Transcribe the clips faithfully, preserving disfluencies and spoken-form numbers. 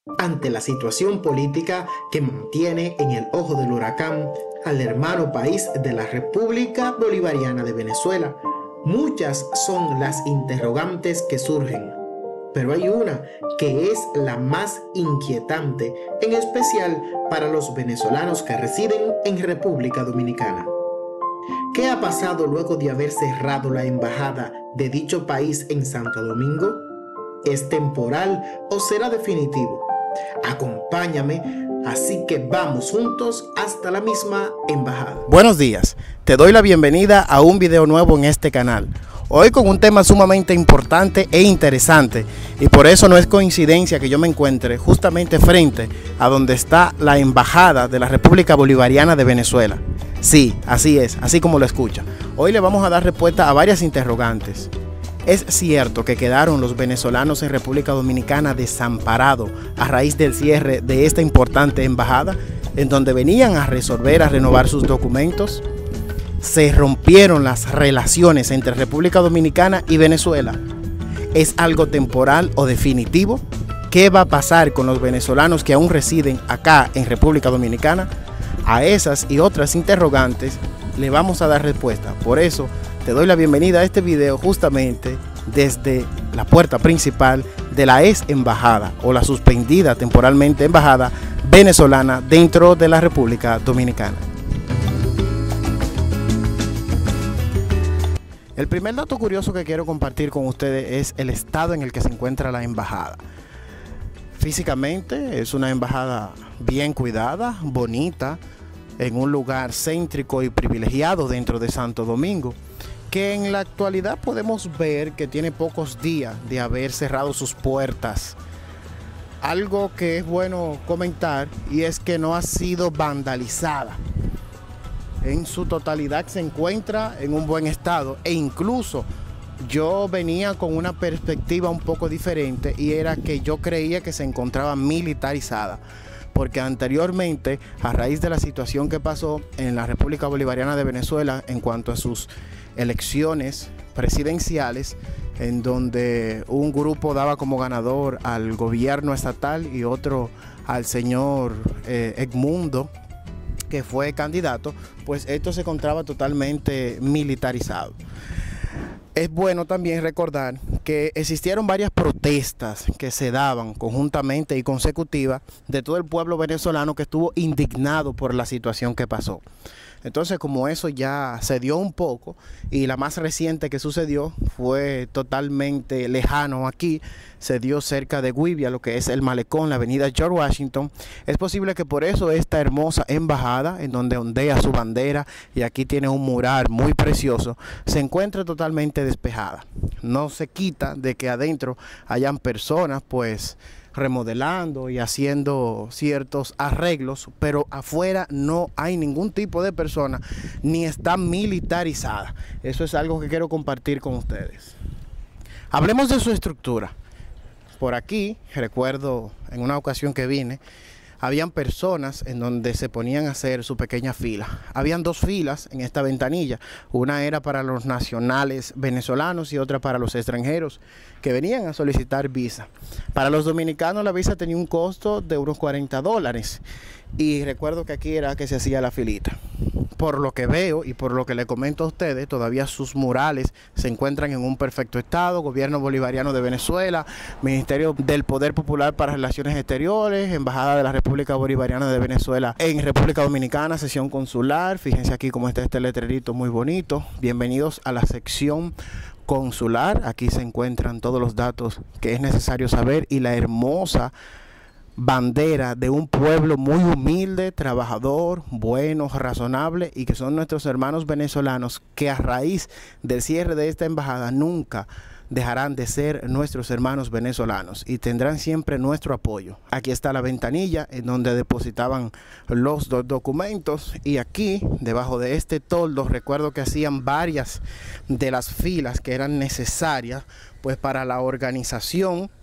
ante la situación política que mantiene en el ojo del huracán al hermano país de la República Bolivariana de Venezuela. Muchas son las interrogantes que surgen, pero hay una que es la más inquietante, en especial para los venezolanos que residen en República Dominicana. ¿Qué ha pasado luego de haber cerrado la embajada de dicho país en Santo Domingo? ¿Es temporal o será definitivo? Acompáñame, así que vamos juntos hasta la misma embajada. Buenos días, te doy la bienvenida a un video nuevo en este canal. Hoy con un tema sumamente importante e interesante, y por eso no es coincidencia que yo me encuentre justamente frente a donde está la embajada de la República Bolivariana de Venezuela. Sí, así es, así como lo escucha. Hoy le vamos a dar respuesta a varias interrogantes. ¿Es cierto que quedaron los venezolanos en República Dominicana desamparados a raíz del cierre de esta importante embajada, en donde venían a resolver, a renovar sus documentos? ¿Se rompieron las relaciones entre República Dominicana y Venezuela? ¿Es algo temporal o definitivo? ¿Qué va a pasar con los venezolanos que aún residen acá en República Dominicana? A esas y otras interrogantes le vamos a dar respuesta. Por eso te doy la bienvenida a este video justamente desde la puerta principal de la ex embajada o la suspendida temporalmente embajada venezolana dentro de la República Dominicana. El primer dato curioso que quiero compartir con ustedes es el estado en el que se encuentra la embajada. Físicamente es una embajada bien cuidada, bonita, en un lugar céntrico y privilegiado dentro de Santo Domingo, que en la actualidad podemos ver que tiene pocos días de haber cerrado sus puertas. Algo que es bueno comentar y es que no ha sido vandalizada. En su totalidad se encuentra en un buen estado, e incluso yo venía con una perspectiva un poco diferente, y era que yo creía que se encontraba militarizada, porque anteriormente, a raíz de la situación que pasó en la República Bolivariana de Venezuela en cuanto a sus elecciones presidenciales, en donde un grupo daba como ganador al gobierno estatal y otro al señor eh, Edmundo, que fue candidato, pues esto se encontraba totalmente militarizado. Es bueno también recordar que existieron varias protestas que se daban conjuntamente y consecutivas de todo el pueblo venezolano que estuvo indignado por la situación que pasó. Entonces, como eso ya se dio un poco, y la más reciente que sucedió fue totalmente lejano aquí, se dio cerca de Guivia, lo que es el malecón, la avenida George Washington, es posible que por eso esta hermosa embajada, en donde ondea su bandera y aquí tiene un mural muy precioso, se encuentre totalmente despejada. No se quita de que adentro hayan personas pues remodelando y haciendo ciertos arreglos, pero afuera no hay ningún tipo de persona ni está militarizada. Eso es algo que quiero compartir con ustedes. Hablemos de su estructura. Por aquí, recuerdo en una ocasión que vine, habían personas en donde se ponían a hacer su pequeña fila. Habían dos filas en esta ventanilla. Una era para los nacionales venezolanos y otra para los extranjeros que venían a solicitar visa. Para los dominicanos la visa tenía un costo de unos cuarenta dólares. Y recuerdo que aquí era que se hacía la filita. Por lo que veo y por lo que le comento a ustedes, todavía sus murales se encuentran en un perfecto estado. Gobierno Bolivariano de Venezuela, Ministerio del Poder Popular para Relaciones Exteriores, Embajada de la República Bolivariana de Venezuela en República Dominicana, sección consular. Fíjense aquí cómo está este letrerito muy bonito. Bienvenidos a la sección consular. Aquí se encuentran todos los datos que es necesario saber, y la hermosa bandera de un pueblo muy humilde, trabajador, bueno, razonable, y que son nuestros hermanos venezolanos, que a raíz del cierre de esta embajada nunca dejarán de ser nuestros hermanos venezolanos y tendrán siempre nuestro apoyo. Aquí está la ventanilla en donde depositaban los dos documentos, y aquí debajo de este toldo recuerdo que hacían varias de las filas que eran necesarias pues para la organización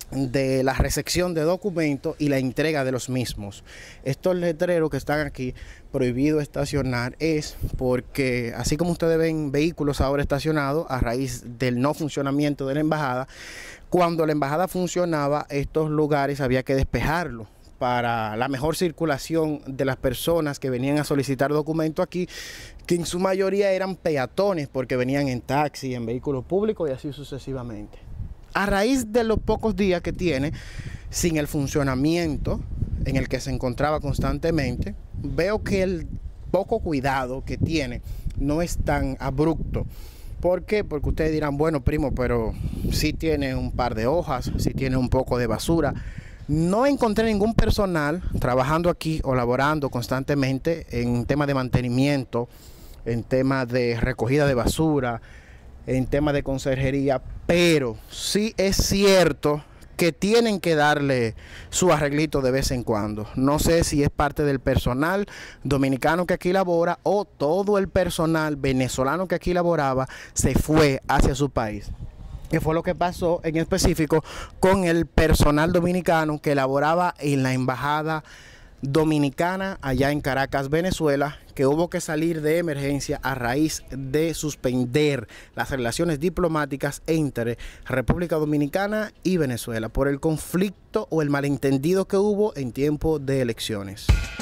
de la recepción de documentos y la entrega de los mismos. Estos letreros que están aquí, prohibido estacionar, es porque así como ustedes ven vehículos ahora estacionados a raíz del no funcionamiento de la embajada, cuando la embajada funcionaba, estos lugares había que despejarlos para la mejor circulación de las personas que venían a solicitar documentos aquí, que en su mayoría eran peatones porque venían en taxi, en vehículos públicos y así sucesivamente. A raíz de los pocos días que tiene sin el funcionamiento en el que se encontraba constantemente, veo que el poco cuidado que tiene no es tan abrupto. ¿Por qué? Porque ustedes dirán, bueno, primo, pero sí tiene un par de hojas, sí tiene un poco de basura. No encontré ningún personal trabajando aquí o laborando constantemente en temas de mantenimiento, en temas de recogida de basura, en temas de conserjería, pero sí es cierto que tienen que darle su arreglito de vez en cuando. No sé si es parte del personal dominicano que aquí labora o todo el personal venezolano que aquí laboraba se fue hacia su país. Que fue lo que pasó en específico con el personal dominicano que laboraba en la embajada dominicana allá en Caracas, Venezuela, que hubo que salir de emergencia a raíz de suspender las relaciones diplomáticas entre República Dominicana y Venezuela por el conflicto o el malentendido que hubo en tiempo de elecciones.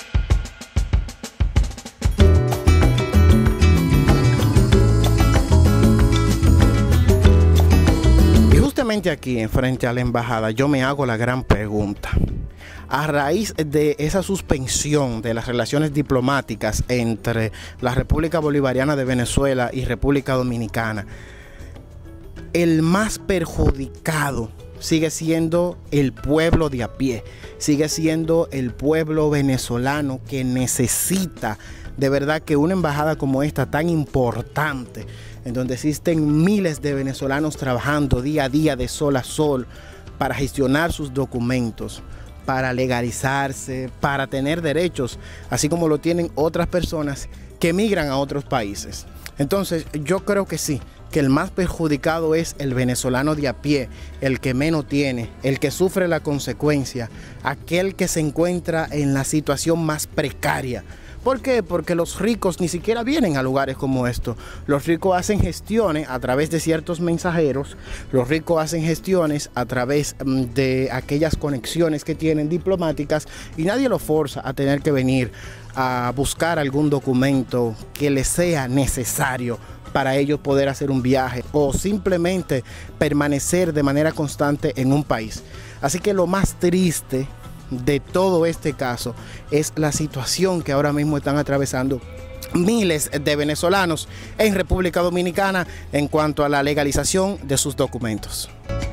Y justamente aquí, frente a la embajada, yo me hago la gran pregunta. A raíz de esa suspensión de las relaciones diplomáticas entre la República Bolivariana de Venezuela y República Dominicana, el más perjudicado sigue siendo el pueblo de a pie, sigue siendo el pueblo venezolano que necesita de verdad que una embajada como esta tan importante, en donde existen miles de venezolanos trabajando día a día de sol a sol para gestionar sus documentos, para legalizarse, para tener derechos, así como lo tienen otras personas que emigran a otros países. Entonces, yo creo que sí, que el más perjudicado es el venezolano de a pie, el que menos tiene, el que sufre la consecuencia, aquel que se encuentra en la situación más precaria. ¿Por qué? Porque los ricos ni siquiera vienen a lugares como estos. Los ricos hacen gestiones a través de ciertos mensajeros, los ricos hacen gestiones a través de aquellas conexiones que tienen diplomáticas y nadie los forza a tener que venir a buscar algún documento que les sea necesario para ellos poder hacer un viaje o simplemente permanecer de manera constante en un país. Así que lo más triste de todo este caso es la situación que ahora mismo están atravesando miles de venezolanos en República Dominicana en cuanto a la legalización de sus documentos.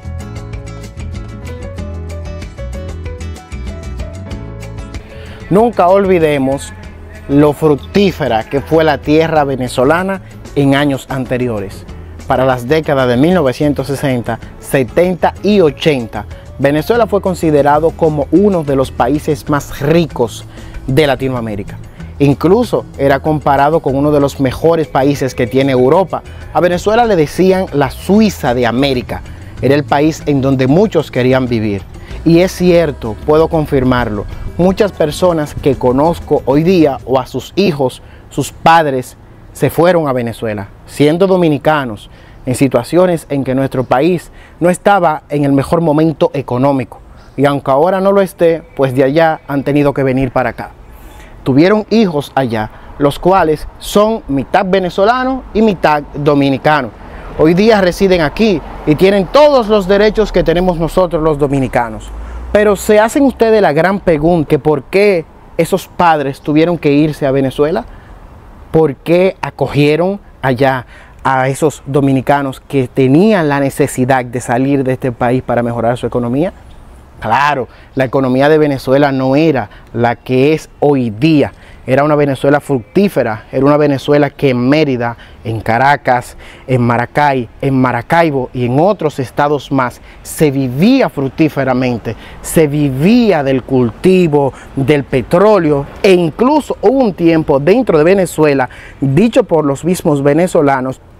Nunca olvidemos lo fructífera que fue la tierra venezolana en años anteriores. Para las décadas de mil novecientos sesenta, setenta y ochenta, Venezuela fue considerado como uno de los países más ricos de Latinoamérica. Incluso era comparado con uno de los mejores países que tiene Europa. A Venezuela le decían la Suiza de América. Era el país en donde muchos querían vivir. Y es cierto, puedo confirmarlo. Muchas personas que conozco hoy día o a sus hijos, sus padres, se fueron a Venezuela, siendo dominicanos, en situaciones en que nuestro país no estaba en el mejor momento económico. Y aunque ahora no lo esté, pues de allá han tenido que venir para acá. Tuvieron hijos allá, los cuales son mitad venezolanos y mitad dominicanos. Hoy día residen aquí y tienen todos los derechos que tenemos nosotros los dominicanos. Pero se hacen ustedes la gran pregunta que por qué esos padres tuvieron que irse a Venezuela, por qué acogieron allá a esos dominicanos que tenían la necesidad de salir de este país para mejorar su economía. Claro, la economía de Venezuela no era la que es hoy día. Era una Venezuela fructífera, era una Venezuela que en Mérida, en Caracas, en Maracay, en Maracaibo y en otros estados más se vivía fructíferamente, se vivía del cultivo, del petróleo e incluso hubo un tiempo dentro de Venezuela, dicho por los mismos venezolanos,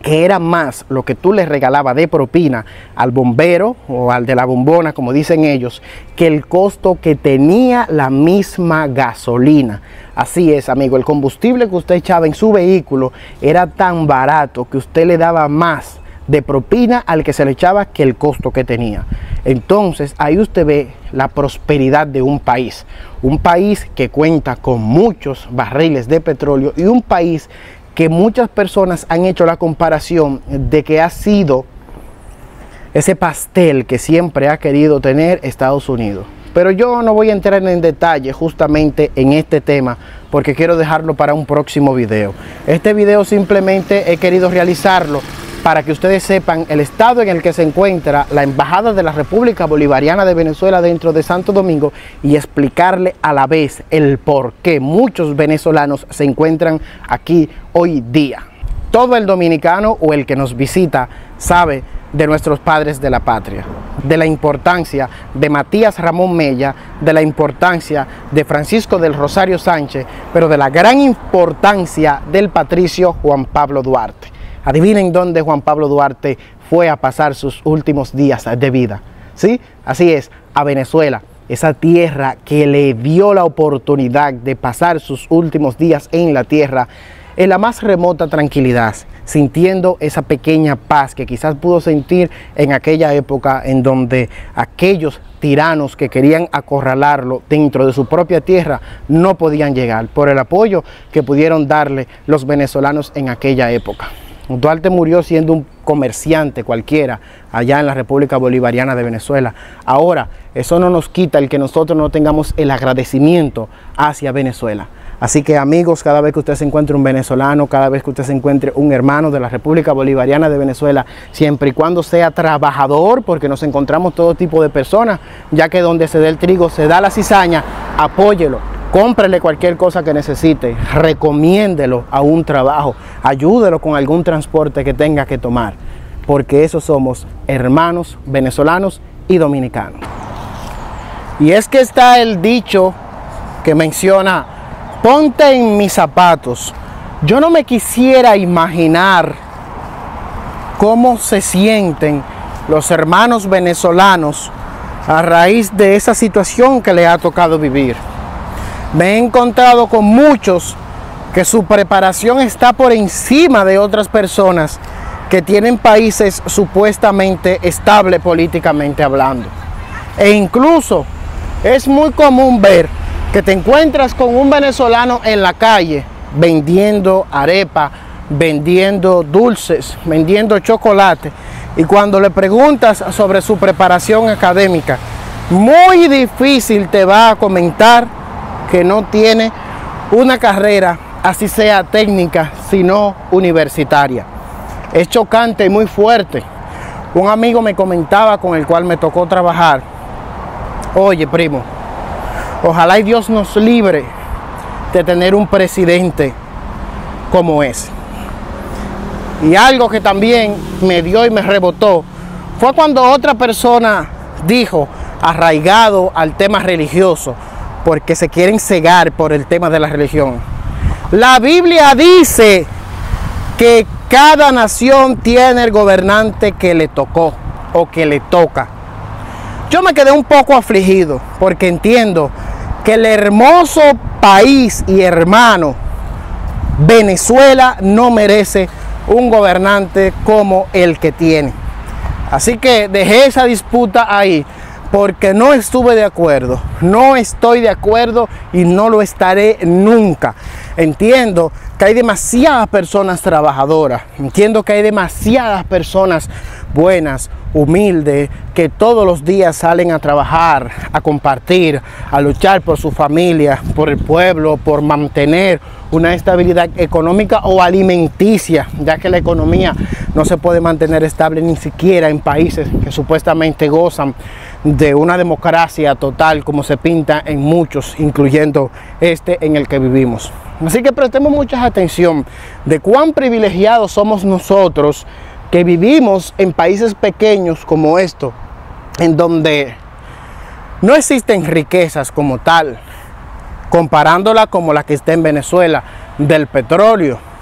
que era más lo que tú le regalabas de propina al bombero o al de la bombona, como dicen ellos, que el costo que tenía la misma gasolina. Así es, amigo, el combustible que usted echaba en su vehículo era tan barato que usted le daba más de propina al que se le echaba que el costo que tenía. Entonces ahí usted ve la prosperidad de un país, un país que cuenta con muchos barriles de petróleo y un país que muchas personas han hecho la comparación de que ha sido ese pastel que siempre ha querido tener Estados Unidos. Pero yo no voy a entrar en detalle justamente en este tema porque quiero dejarlo para un próximo video. Este video simplemente he querido realizarlo para que ustedes sepan el estado en el que se encuentra la Embajada de la República Bolivariana de Venezuela dentro de Santo Domingo y explicarle a la vez el por qué muchos venezolanos se encuentran aquí hoy día. Todo el dominicano o el que nos visita sabe de nuestros padres de la patria, de la importancia de Matías Ramón Mella, de la importancia de Francisco del Rosario Sánchez, pero de la gran importancia del patricio Juan Pablo Duarte. Adivinen dónde Juan Pablo Duarte fue a pasar sus últimos días de vida. ¿Sí? Así es, a Venezuela, esa tierra que le dio la oportunidad de pasar sus últimos días en la tierra, en la más remota tranquilidad, sintiendo esa pequeña paz que quizás pudo sentir en aquella época en donde aquellos tiranos que querían acorralarlo dentro de su propia tierra no podían llegar por el apoyo que pudieron darle los venezolanos en aquella época. Duarte murió siendo un comerciante cualquiera allá en la República Bolivariana de Venezuela. Ahora, eso no nos quita el que nosotros no tengamos el agradecimiento hacia Venezuela. Así que, amigos, cada vez que usted se encuentre un venezolano, cada vez que usted se encuentre un hermano de la República Bolivariana de Venezuela, siempre y cuando sea trabajador, porque nos encontramos todo tipo de personas, ya que donde se da el trigo se da la cizaña, apóyelo. Cómprele cualquier cosa que necesite, recomiéndelo a un trabajo, ayúdelo con algún transporte que tenga que tomar, porque esos somos hermanos venezolanos y dominicanos. Y es que está el dicho que menciona, ponte en mis zapatos. Yo no me quisiera imaginar cómo se sienten los hermanos venezolanos a raíz de esa situación que le ha tocado vivir. Me he encontrado con muchos que su preparación está por encima de otras personas que tienen países supuestamente estables políticamente hablando. E incluso es muy común ver que te encuentras con un venezolano en la calle vendiendo arepa, vendiendo dulces, vendiendo chocolate, y cuando le preguntas sobre su preparación académica, muy difícil te va a comentar que no tiene una carrera, así sea técnica, sino universitaria. Es chocante y muy fuerte. Un amigo me comentaba, con el cual me tocó trabajar, oye, primo, ojalá y Dios nos libre de tener un presidente como ese. Y algo que también me dio y me rebotó fue cuando otra persona dijo, arraigado al tema religioso, porque se quieren cegar por el tema de la religión. La Biblia dice que cada nación tiene el gobernante que le tocó o que le toca. Yo me quedé un poco afligido porque entiendo que el hermoso país y hermano Venezuela no merece un gobernante como el que tiene. Así que dejé esa disputa ahí, porque no estuve de acuerdo, no estoy de acuerdo y no lo estaré nunca. Entiendo que hay demasiadas personas trabajadoras, entiendo que hay demasiadas personas buenas, humildes, que todos los días salen a trabajar, a compartir, a luchar por su familia, por el pueblo, por mantener una estabilidad económica o alimenticia, ya que la economía no se puede mantener estable ni siquiera en países que supuestamente gozan de una democracia total como se pinta en muchos, incluyendo este en el que vivimos. Así que prestemos mucha atención de cuán privilegiados somos nosotros que vivimos en países pequeños como esto, en donde no existen riquezas como tal, comparándola como la que está en Venezuela, del petróleo,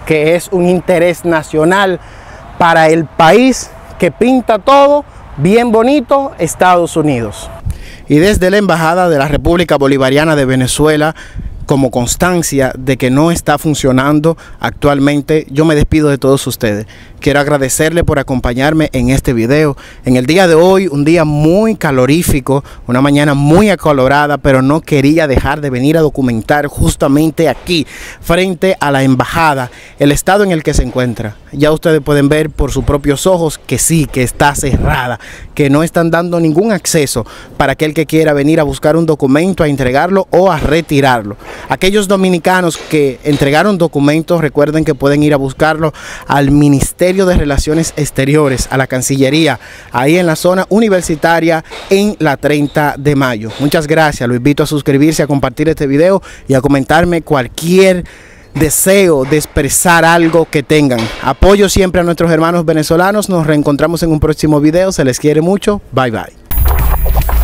que es un interés nacional para el país que pinta todo bien bonito, Estados Unidos. Y desde la Embajada de la República Bolivariana de Venezuela, como constancia de que no está funcionando actualmente, yo me despido de todos ustedes. Quiero agradecerle por acompañarme en este video. En el día de hoy, un día muy calorífico, una mañana muy acalorada, pero no quería dejar de venir a documentar justamente aquí, frente a la embajada, el estado en el que se encuentra. Ya ustedes pueden ver por sus propios ojos que sí, que está cerrada, que no están dando ningún acceso para aquel que quiera venir a buscar un documento, a entregarlo o a retirarlo. Aquellos dominicanos que entregaron documentos, recuerden que pueden ir a buscarlo al Ministerio de Relaciones Exteriores, a la Cancillería, ahí en la zona universitaria en la treinta de mayo. Muchas gracias, lo invito a suscribirse, a compartir este video y a comentarme cualquier deseo de expresar algo que tengan. Apoyo siempre a nuestros hermanos venezolanos. Nos reencontramos en un próximo video. Se les quiere mucho. Bye bye.